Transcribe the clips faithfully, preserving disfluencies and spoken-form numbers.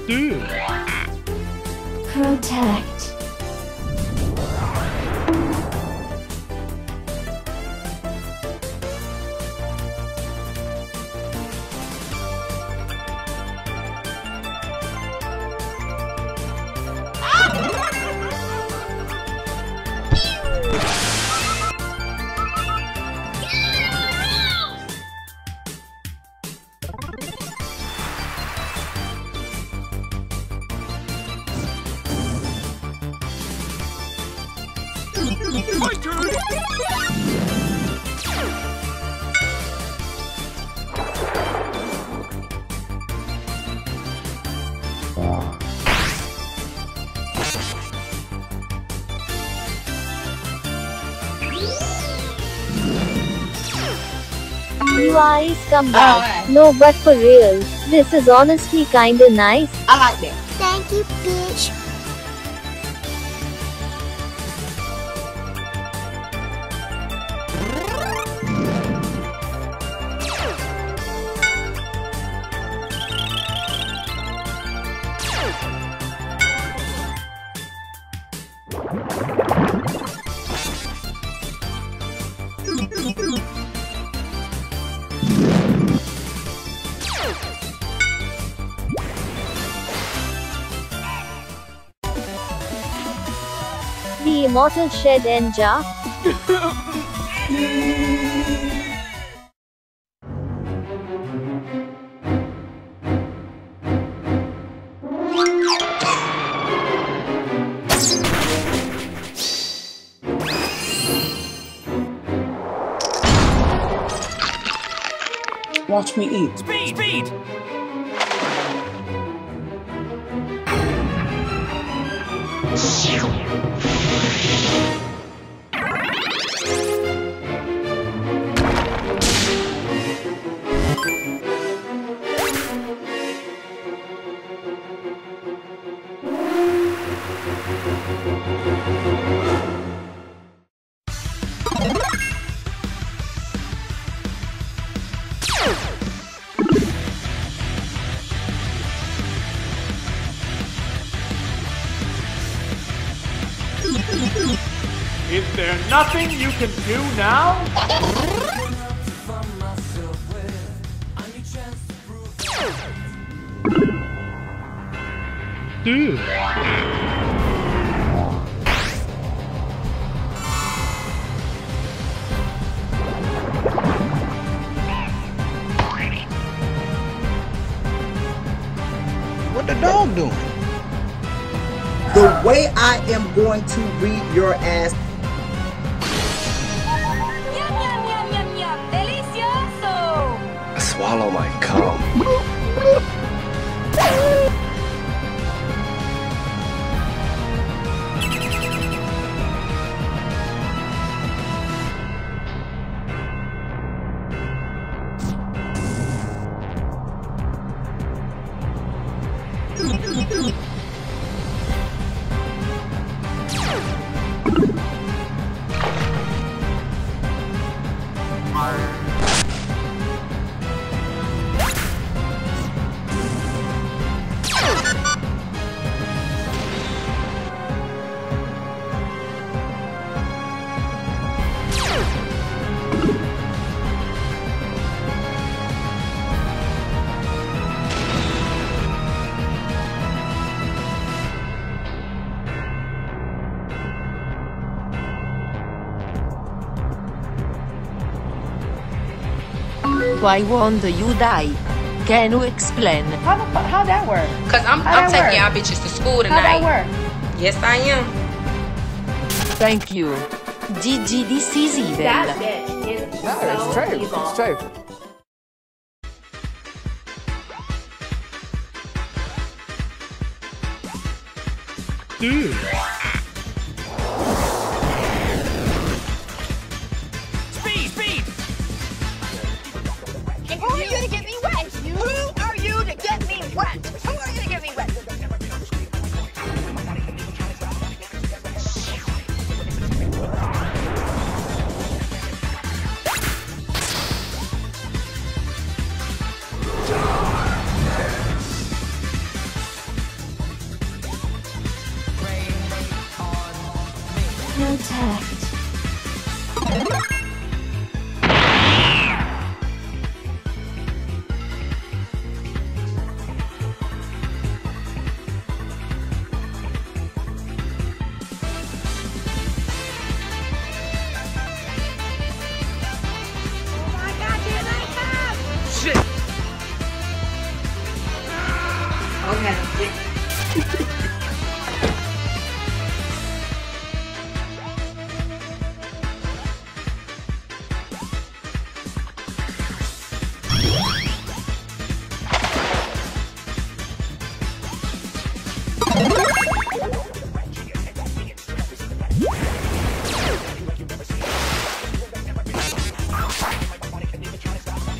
Dude. Protect. My turn! You eyes come back. Oh, no, but for real, this is honestly kinda nice. I like that. Thank you, bitch. The immortal SHEDINJA. Watch me eat. Speed! Speed! Is there nothing you can do now? Dude. What the dog doing? The way I am going to read your ass. Yum, yum, yum, yum, yum. Delicioso. Swallow my cum. Why won't you die? Can you explain? How the fuck? How'd that work? Cause I'm, How'd I'm that taking work? y'all bitches to school How'd that tonight. work? Yes, I am. Thank you. G G, this is evil. That bitch is No, so it's true. evil. It's true. Dude. Speed! Speed! And who are you to get me wet? Who are you to get me wet? Who are you to get me wet?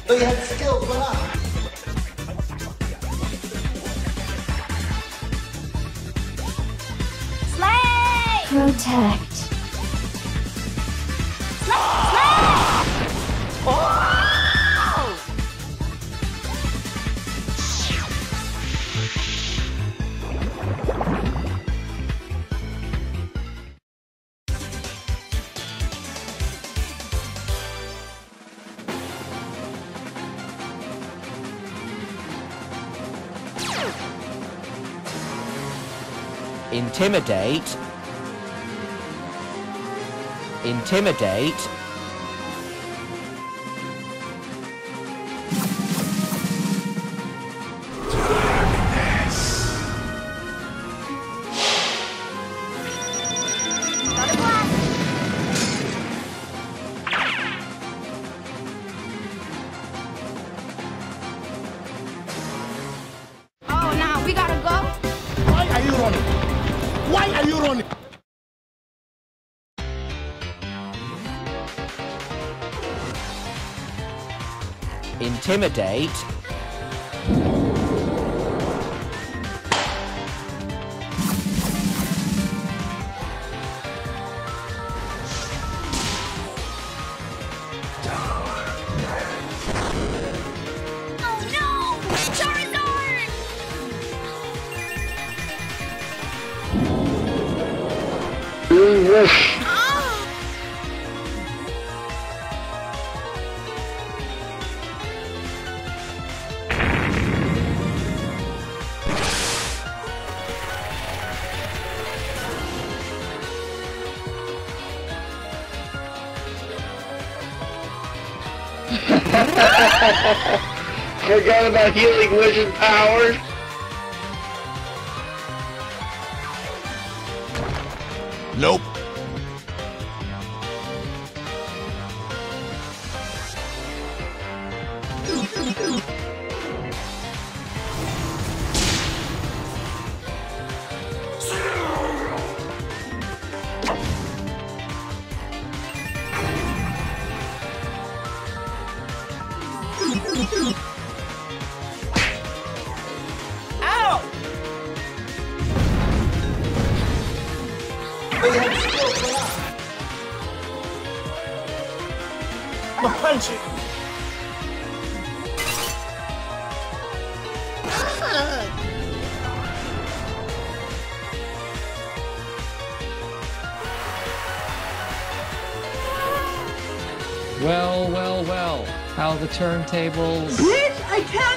So you had skills, what up? Slay! Protect. Intimidate. Intimidate. Oh, now we gotta go. Why are you running? Why are you running? Intimidate. Oh no! Charizard! Forgot about healing wizard powers. Nope. Ow! So you had skills, what up? Behind you. Well, well, well. How the turntables? Bitch, I can't